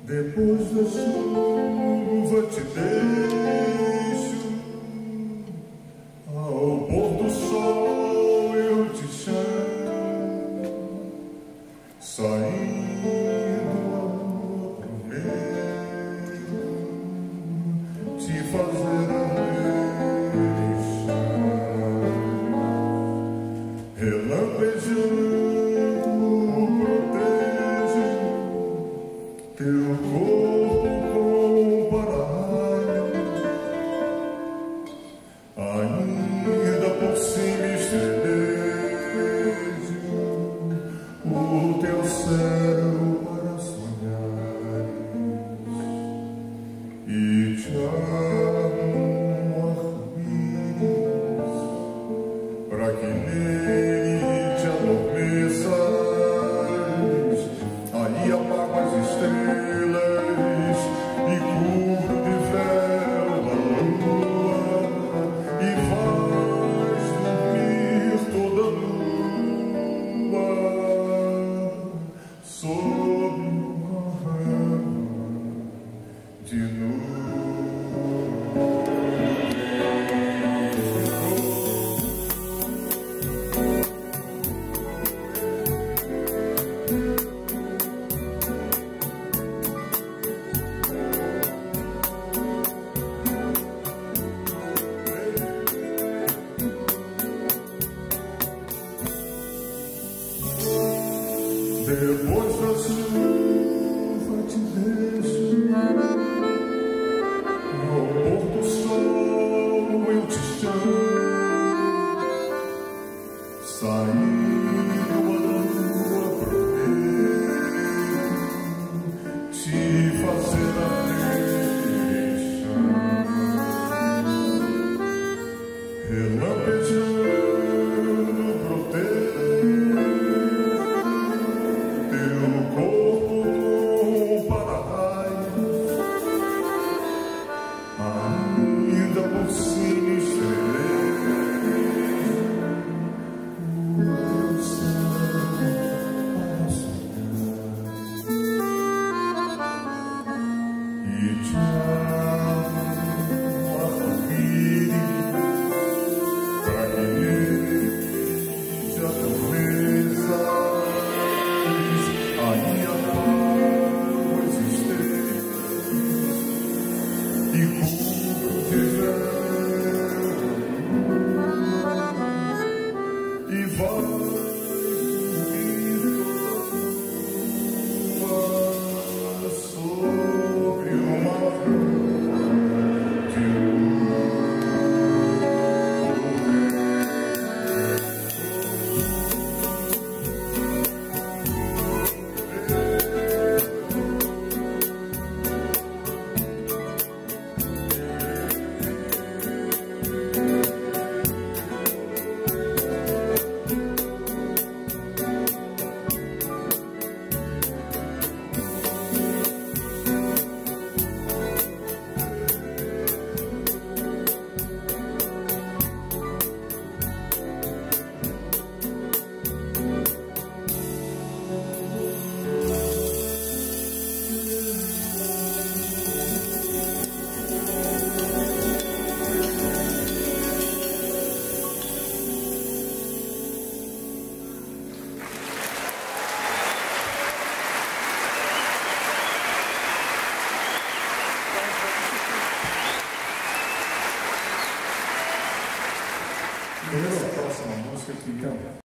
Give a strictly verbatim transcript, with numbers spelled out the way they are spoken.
Depois da chuva te deixo, ao pôr do sol eu te chamo, saindo a lua prometo te fazer a relampejando protejo teu corpo com para-raio, ainda por cima estremejo o teu céu para sonhar e te arrumo arco-íris para que nele te adormeças. Aí apago as estrelas e cubro de véu a lua e vais dormir toda nua sob uma rama de depois da chuva te deixo, ao pôr do sol eu te chamo, saindo a lua prometo te fazer a deixar, relampejando protejo teu corpo com para-raio, ainda por cima estremejo o teu céu para sonhar e te arrumo arco-íris para que nele te adormeças. Aí apago as estrelas e cubro de véu e vai dormir toda nua sobre uma rama de Primeiro a próxima música que então